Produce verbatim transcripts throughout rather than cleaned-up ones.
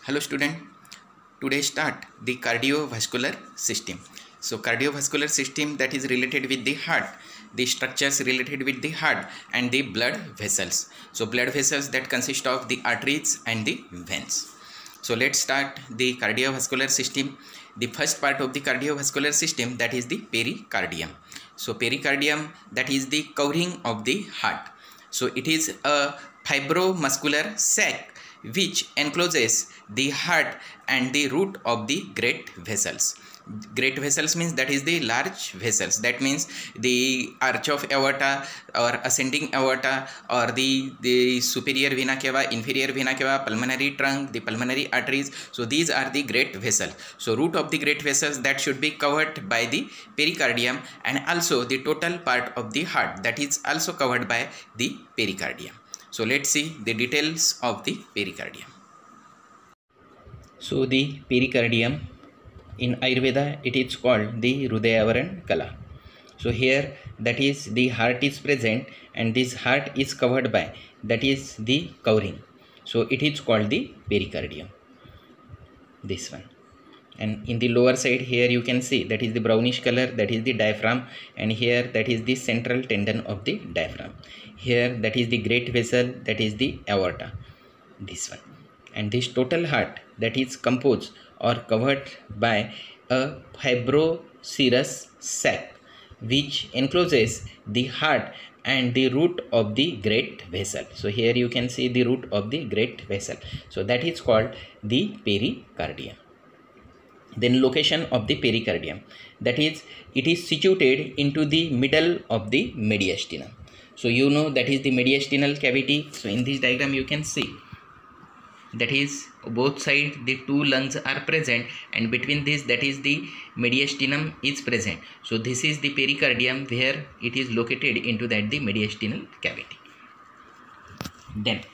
Hello student, today start the cardiovascular system. So cardiovascular system, that is related with the heart, the structures related with the heart and the blood vessels. So blood vessels that consist of the arteries and the veins. So let's start the cardiovascular system. The first part of the cardiovascular system, that is the pericardium. So pericardium, that is the covering of the heart. So it is a fibromuscular sac which encloses the heart and the root of the great vessels. Great vessels means that is the large vessels. That means the arch of aorta or ascending aorta or the, the superior vena cava, inferior vena cava, pulmonary trunk, the pulmonary arteries. So these are the great vessels. So root of the great vessels that should be covered by the pericardium, and also the total part of the heart that is also covered by the pericardium. So let's see the details of the pericardium. So the pericardium in Ayurveda, it is called the Hrudayavaran Kala. So here, that is the heart is present and this heart is covered by, that is the covering. So it is called the pericardium, this one. And in the lower side here you can see that is the brownish color, that is the diaphragm, and here that is the central tendon of the diaphragm. Here that is the great vessel, that is the aorta, this one. And this total heart that is composed or covered by a fibroserous sac which encloses the heart and the root of the great vessel. So here you can see the root of the great vessel. So that is called the pericardium. Then location of the pericardium, that is it is situated into the middle of the mediastinum. So you know that is the mediastinal cavity. So in this diagram you can see that is both sides the two lungs are present, and between this that is the mediastinum is present. So this is the pericardium where it is located into that the mediastinal cavity. Then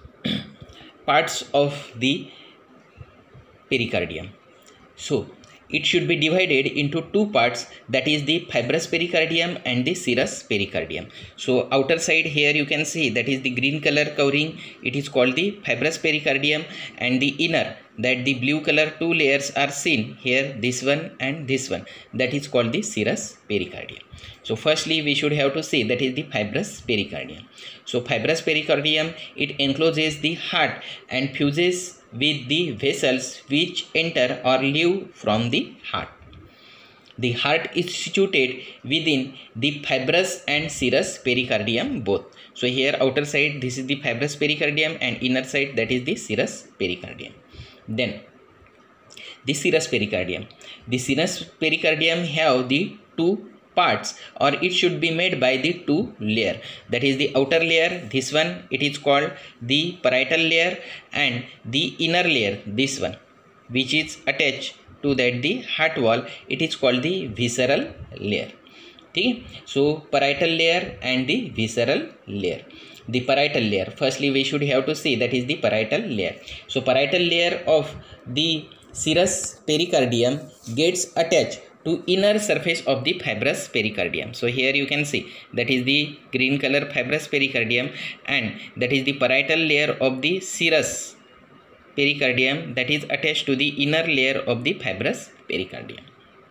parts of the pericardium. So it should be divided into two parts, that is the fibrous pericardium and the serous pericardium. So outer side here you can see that is the green color covering, it is called the fibrous pericardium, and the inner, that the blue color two layers are seen here, this one and this one, that is called the serous pericardium. So firstly we should have to see that is the fibrous pericardium. So fibrous pericardium, it encloses the heart and fuses with the vessels which enter or leave from the heart. The heart is situated within the fibrous and serous pericardium both. So here outer side this is the fibrous pericardium and inner side that is the serous pericardium. Then the serous pericardium. The serous pericardium have the two parts, or it should be made by the two layer, that is the outer layer, this one it is called the parietal layer, and the inner layer, this one which is attached to that the heart wall, it is called the visceral layer. Okay? So parietal layer and the visceral layer. The parietal layer, firstly we should have to see that is the parietal layer. So parietal layer of the serous pericardium gets attached to inner surface of the fibrous pericardium. So here you can see that is the green color fibrous pericardium, and that is the parietal layer of the serous pericardium that is attached to the inner layer of the fibrous pericardium.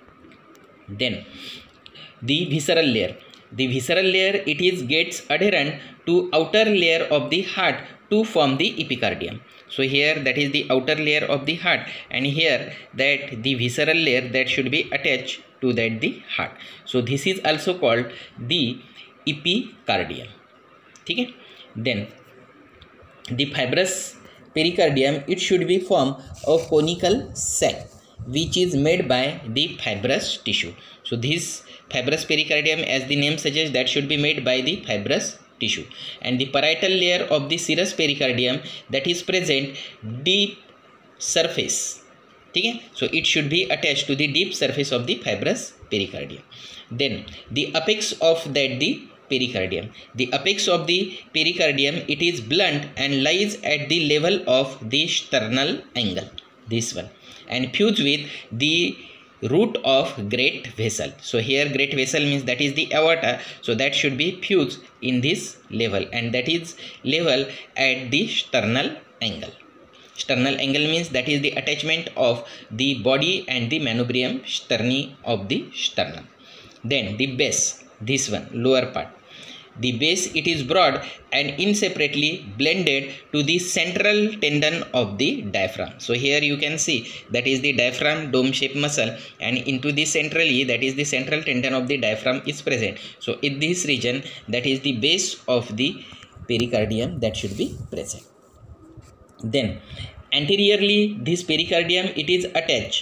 Then the visceral layer. The visceral layer, it is gets adherent to outer layer of the heart to form the epicardium. So here that is the outer layer of the heart, and here that the visceral layer that should be attached to that the heart. So this is also called the epicardium. Okay? Then the fibrous pericardium, it should be formed of conical sac which is made by the fibrous tissue. So this fibrous pericardium, as the name suggests, that should be made by the fibrous tissue, and the parietal layer of the serous pericardium that is present deep surface. Okay? So it should be attached to the deep surface of the fibrous pericardium. Then the apex of that the pericardium. The apex of the pericardium, it is blunt and lies at the level of the sternal angle, this one, and fused with the root of great vessel. So here great vessel means that is the aorta, so that should be fused in this level, and that is level at the sternal angle. Sternal angle means that is the attachment of the body and the manubrium sterni of the sternum. Then the base, this one, lower part. The base, it is broad and inseparably blended to the central tendon of the diaphragm. So here you can see that is the diaphragm dome shaped muscle, and into the centrally, that is the central tendon of the diaphragm is present. So in this region, that is the base of the pericardium that should be present. Then anteriorly, this pericardium, it is attached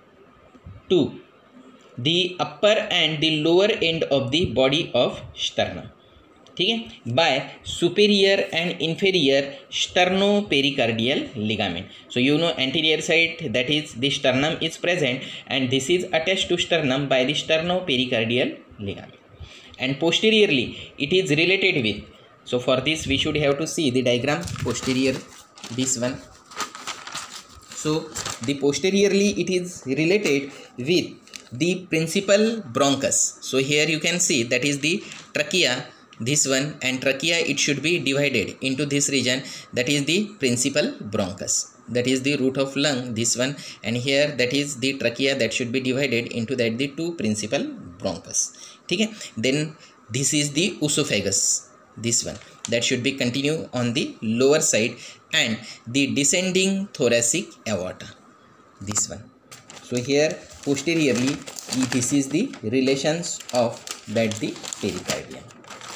to the upper and the lower end of the body of sternum. Okay, by superior and inferior sternopericardial ligament. So you know anterior side, that is the sternum is present, and this is attached to sternum by the sternopericardial ligament. And posteriorly, it is related with, so for this we should have to see the diagram posterior, this one. So the posteriorly, it is related with the principal bronchus. So here you can see that is the trachea, this one, and trachea, it should be divided into this region, that is the principal bronchus, that is the root of lung, this one, and here that is the trachea that should be divided into that the two principal bronchus. Okay, then this is the oesophagus, this one, that should be continue on the lower side, and the descending thoracic aorta, this one. So here posteriorly, this is the relations of that the pericardium.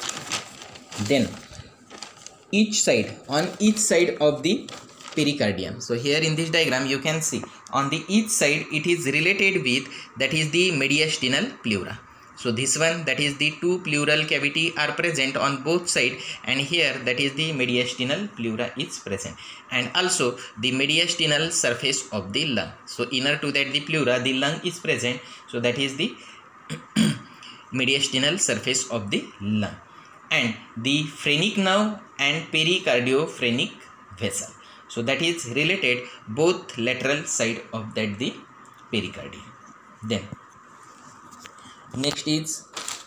Then each side, on each side of the pericardium, so here in this diagram you can see on the each side it is related with, that is the mediastinal pleura. So this one, that is the two pleural cavity are present on both sides, and here that is the mediastinal pleura is present, and also the mediastinal surface of the lung. So inner to that the pleura, the lung is present, so that is the mediastinal surface of the lung, and the phrenic nerve and pericardiophrenik vessel. So that is related both lateral side of that the pericardium. Then next is,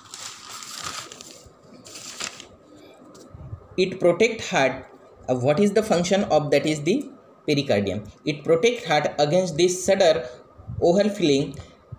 it protect heart. Uh, what is the function of that is the pericardium? It protect heart against this sudden overfilling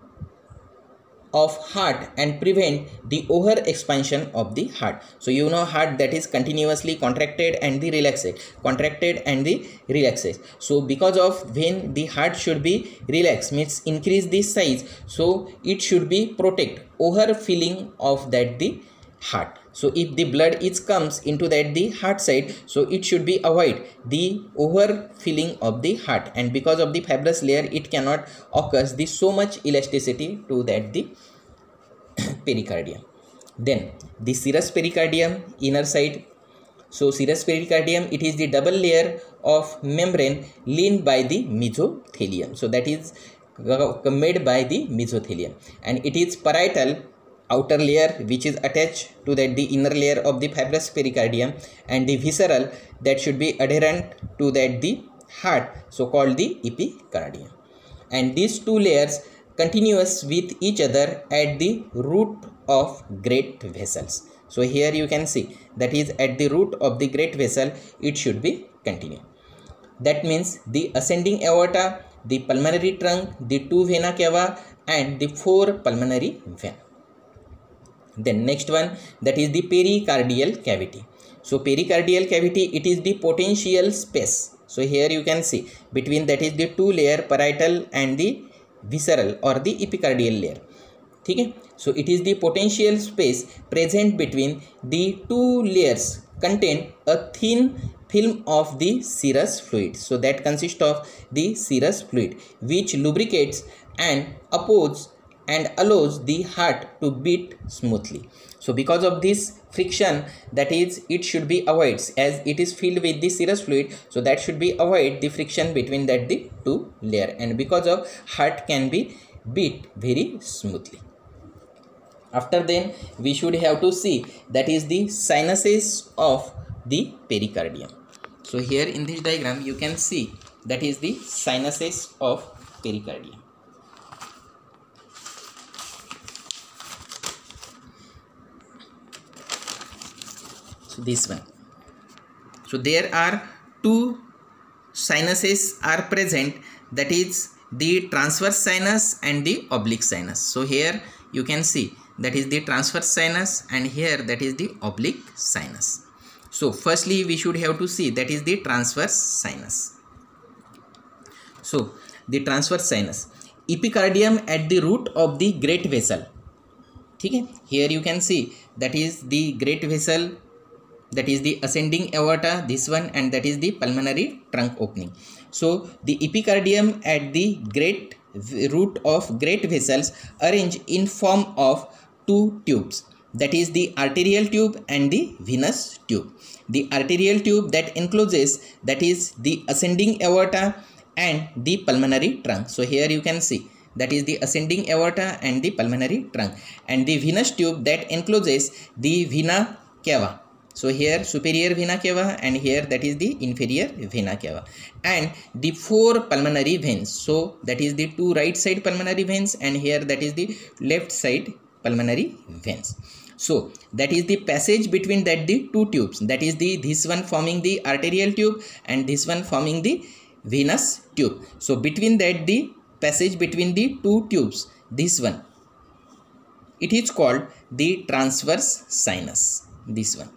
of heart and prevent the over expansion of the heart. So you know heart that is continuously contracted and the relaxed, contracted and the relaxed. So because of when the heart should be relaxed, means increase the size, so it should be protect overfilling of that the heart. So if the blood is comes into that the heart side, so it should be avoid the overfilling of the heart, and because of the fibrous layer, it cannot occurs the so much elasticity to that the pericardium. Then the serous pericardium, inner side. So serous pericardium, it is the double layer of membrane lined by the mesothelium. So that is made by the mesothelium, and it is parietal outer layer which is attached to that the inner layer of the fibrous pericardium, and the visceral that should be adherent to that the heart, so called the epicardium. And these two layers continuous with each other at the root of great vessels. So here you can see that is at the root of the great vessel, it should be continue. That means the ascending aorta, the pulmonary trunk, the two vena cava, and the four pulmonary veins. Then next one, that is the pericardial cavity. So pericardial cavity, it is the potential space. So here you can see between that is the two layer, parietal and the visceral or the epicardial layer. Okay? So it is the potential space present between the two layers contain a thin film of the serous fluid. So that consists of the serous fluid which lubricates and opposes and allows the heart to beat smoothly. So because of this friction, that is it should be avoided as it is filled with the serous fluid, so that should be avoid the friction between that the two layer, and because of heart can be beat very smoothly. After then we should have to see that is the sinuses of the pericardium. So here in this diagram you can see that is the sinuses of pericardium. So this one. So there are two sinuses are present, that is the transverse sinus and the oblique sinus. So here you can see that is the transverse sinus and here that is the oblique sinus. So firstly we should have to see that is the transverse sinus. So the transverse sinus, epicardium at the root of the great vessel. Okay? Here you can see that is the great vessel, that is the ascending aorta, this one, and that is the pulmonary trunk opening. So the epicardium at the great root of great vessels arranged in form of two tubes, that is the arterial tube and the venous tube. The arterial tube that encloses, that is the ascending aorta and the pulmonary trunk. So here you can see that is the ascending aorta and the pulmonary trunk, and the venous tube that encloses the vena cava. So here superior vena cava and here that is the inferior vena cava, and the four pulmonary veins. So that is the two right side pulmonary veins and here that is the left side pulmonary veins. So that is the passage between that the two tubes, that is the this one forming the arterial tube and this one forming the venous tube. So between that the passage between the two tubes, this one, it is called the transverse sinus, this one.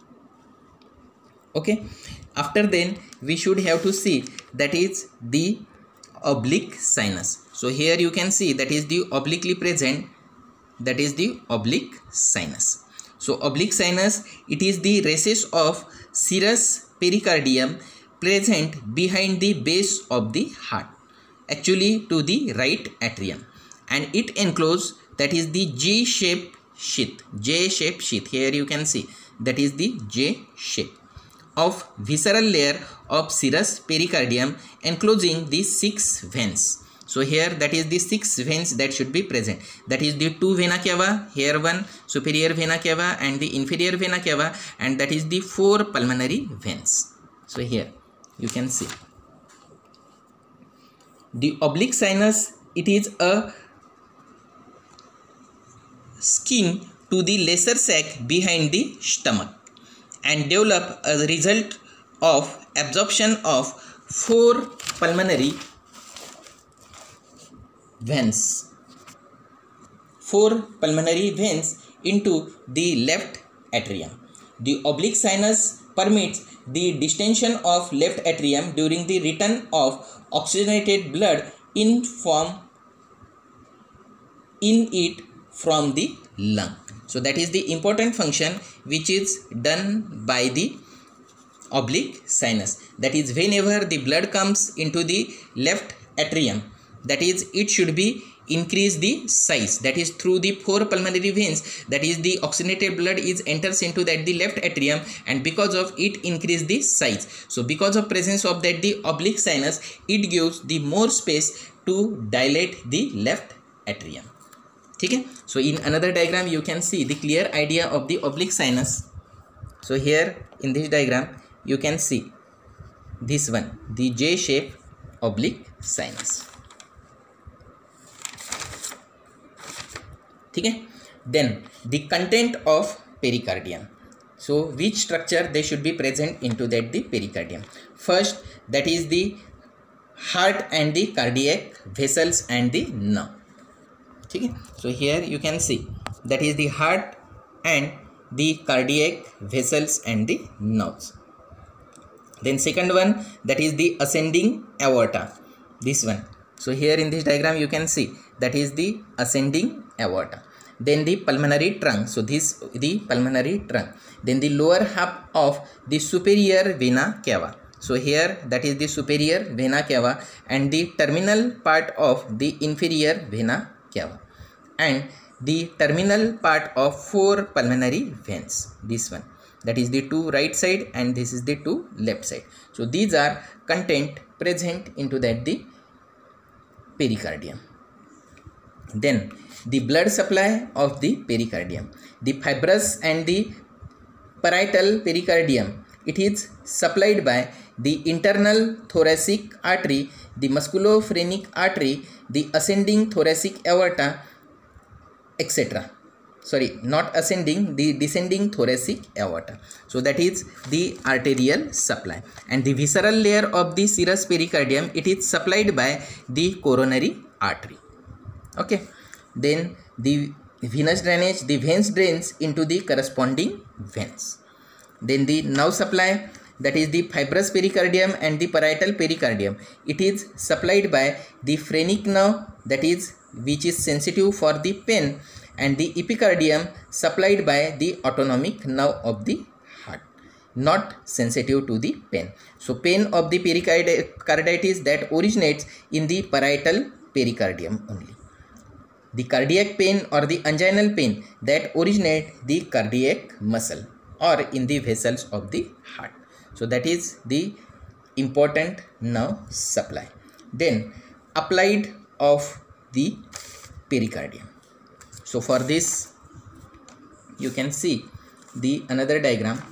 Okay, after then we should have to see that is the oblique sinus. So here you can see that is the obliquely present, that is the oblique sinus. So oblique sinus, it is the recess of serous pericardium present behind the base of the heart, actually to the right atrium, and it encloses, that is the J-shaped sheath, J-shaped sheath. Here you can see that is the J shape of visceral layer of serous pericardium enclosing the six veins. So here that is the six veins that should be present, that is the two vena cava, here one superior vena cava and the inferior vena cava, and that is the four pulmonary veins. So here you can see the oblique sinus, it is a skin to the lesser sac behind the stomach and develop as a result of absorption of four pulmonary veins, four pulmonary veins into the left atrium. The oblique sinus permits the distension of left atrium during the return of oxygenated blood in form in it from the lung. So that is the important function which is done by the oblique sinus. That is whenever the blood comes into the left atrium, that is it should be increase the size, that is through the four pulmonary veins, that is the oxygenated blood is enters into that the left atrium, and because of it increase the size. So because of presence of that the oblique sinus, it gives the more space to dilate the left atrium. Okay? So in another diagram you can see the clear idea of the oblique sinus. So here in this diagram you can see this one, the J shape oblique sinus. Okay? Then the content of pericardium. So which structure they should be present into that the pericardium. First, that is the heart and the cardiac vessels and the nerve. Okay? So here you can see that is the heart and the cardiac vessels and the nerves. Then second one, that is the ascending aorta, this one. So here in this diagram you can see that is the ascending aorta. Then the pulmonary trunk, so this the pulmonary trunk. Then the lower half of the superior vena cava. So here that is the superior vena cava and the terminal part of the inferior vena cava, and the terminal part of four pulmonary veins, this one, that is the two right side and this is the two left side. So these are content present into that the pericardium. Then the blood supply of the pericardium, the fibrous and the parietal pericardium, it is supplied by the internal thoracic artery, the musculophrenic artery, the ascending thoracic aorta, et cetera. sorry, not ascending, the descending thoracic aorta. So that is the arterial supply. And the visceral layer of the serous pericardium, it is supplied by the coronary artery. Okay. Then the venous drainage, the veins drains into the corresponding veins. Then the nerve supply, that is the fibrous pericardium and the parietal pericardium, it is supplied by the phrenic nerve, that is which is sensitive for the pain, and the epicardium supplied by the autonomic nerve of the heart, not sensitive to the pain. So pain of the pericarditis that originates in the parietal pericardium only. The cardiac pain or the anginal pain that originate the cardiac muscle or in the vessels of the heart. So that is the important nerve supply. Then applied of the pericardium. So for this you can see the another diagram.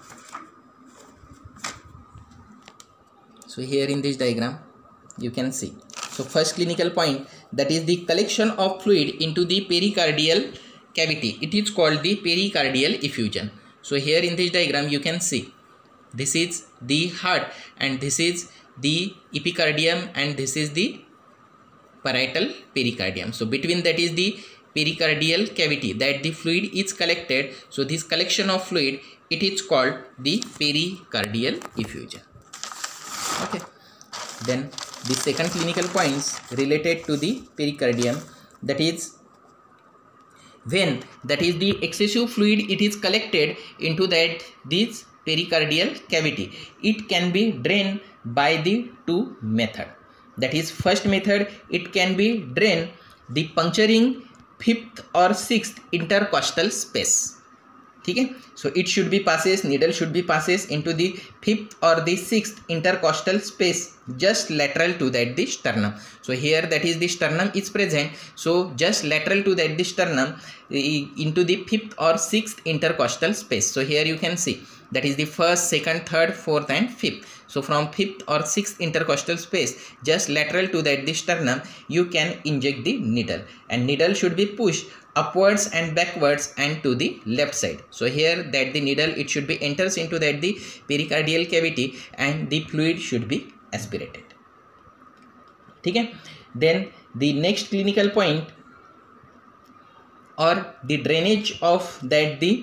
So here in this diagram you can see. So first clinical point, that is the collection of fluid into the pericardial cavity. It is called the pericardial effusion. So here in this diagram you can see, this is the heart and this is the epicardium and this is the parietal pericardium. So between that is the pericardial cavity that the fluid is collected. So this collection of fluid, it is called the pericardial effusion. Okay. Then the second clinical points related to the pericardium, that is when that is the excessive fluid it is collected into that this pericardial cavity, it can be drained by the two method. That is first method, it can be drained the puncturing fifth or sixth intercostal space. Okay? So it should be passes, needle should be passes into the fifth or the sixth intercostal space just lateral to that the sternum. So here that is the sternum is present. So just lateral to that the sternum into the fifth or sixth intercostal space. So here you can see that is the first, second, third, fourth and fifth. So from fifth or sixth intercostal space just lateral to that the sternum you can inject the needle, and needle should be pushed upwards and backwards and to the left side. So here that the needle it should be enters into that the pericardial cavity and the fluid should be aspirated. Okay? Then the next clinical point or the drainage of that the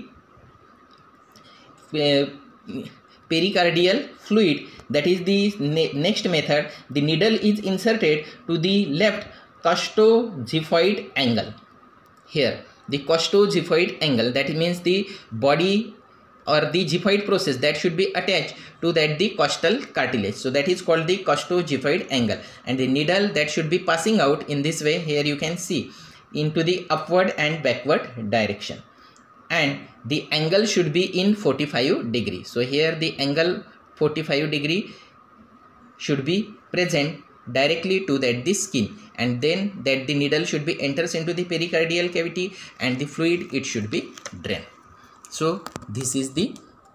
uh, pericardial fluid, that is the ne next method. The needle is inserted to the left costoxiphoid angle. Here the costoxiphoid angle, that means the body or the xiphoid process that should be attached to that the costal cartilage. So that is called the costoxiphoid angle, and the needle that should be passing out in this way. Here you can see into the upward and backward direction, and the angle should be in forty-five degree. So here the angle forty-five degree should be present directly to that the skin, and then that the needle should be enters into the pericardial cavity and the fluid it should be drained. So this is the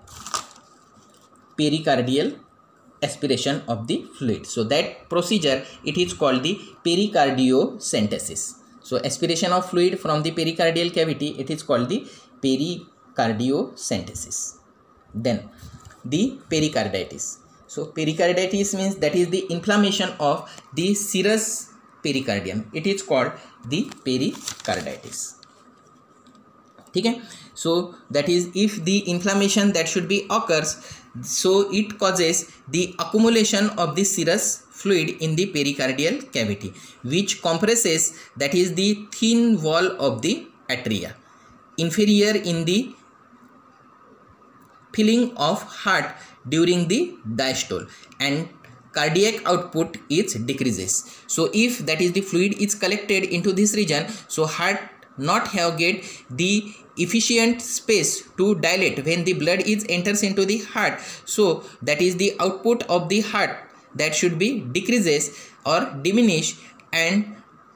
pericardial aspiration of the fluid. So that procedure it is called the pericardiocentesis. So aspiration of fluid from the pericardial cavity, it is called the pericardiocentesis. Then the pericarditis. So pericarditis means that is the inflammation of the serous pericardium. It is called the pericarditis. Okay? So that is if the inflammation that should be occurs, so it causes the accumulation of the serous fluid in the pericardial cavity, which compresses that is the thin wall of the atria, inferior in the filling of heart during the diastole, and cardiac output is decreases. So if that is the fluid is collected into this region, so heart not have get the efficient space to dilate when the blood is enters into the heart. So that is the output of the heart that should be decreases or diminish, and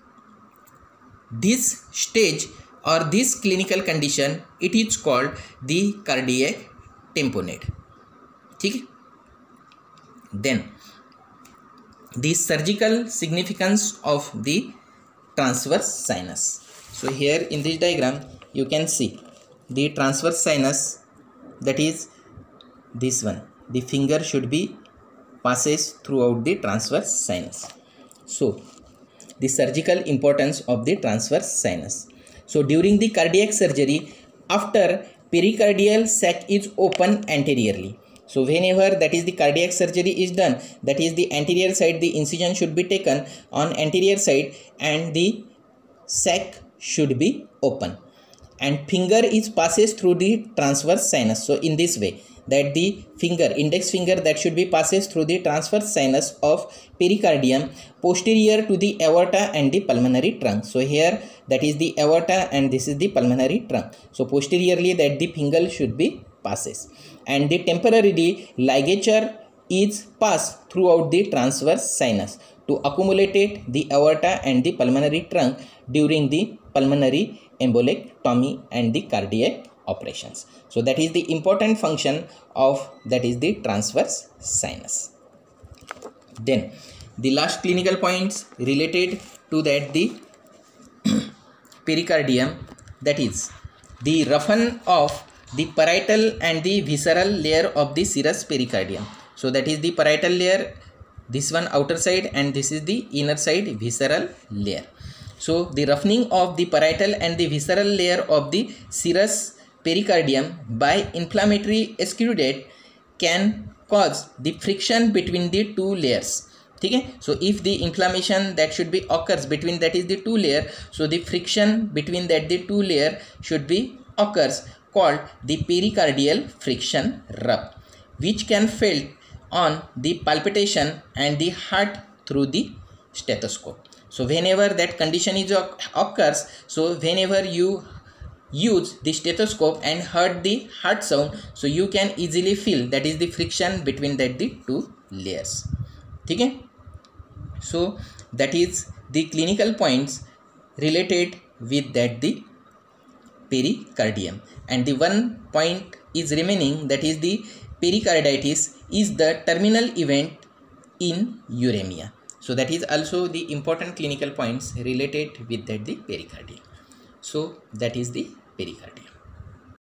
this stage or this clinical condition it is called the cardiac tamponade. Okay? Then the surgical significance of the transverse sinus. So here in this diagram you can see the transverse sinus, that is this one, the finger should be passes throughout the transverse sinus. So the surgical importance of the transverse sinus. So during the cardiac surgery, after pericardial sac is open anteriorly. So whenever that is the cardiac surgery is done, that is the anterior side, the incision should be taken on anterior side and the sac should be open and finger is passes through the transverse sinus. So in this way, that the finger, index finger, that should be passes through the transverse sinus of pericardium posterior to the aorta and the pulmonary trunk. So here that is the aorta and this is the pulmonary trunk. So posteriorly that the finger should be passes, and the temporarily ligature is passed throughout the transverse sinus to accumulate the aorta and the pulmonary trunk during the pulmonary embolectomy and the cardiac operations. So that is the important function of that is the transverse sinus. Then the last clinical points related to that the pericardium, that is the roughen of the parietal and the visceral layer of the serous pericardium. So that is the parietal layer, this one outer side, and this is the inner side visceral layer. So the roughening of the parietal and the visceral layer of the serous pericardium by inflammatory exudate can cause the friction between the two layers. Okay? So if the inflammation that should be occurs between that is the two layer, so the friction between that the two layer should be occurs, called the pericardial friction rub, which can felt on the palpitation and the heart through the stethoscope. So whenever that condition is occurs, so whenever you use the stethoscope and heard the heart sound, so you can easily feel that is the friction between that the two layers. Okay? So that is the clinical points related with that the pericardium, and the one point is remaining, that is the pericarditis is the terminal event in uremia. So that is also the important clinical points related with that the pericardium. So that is the pericardium.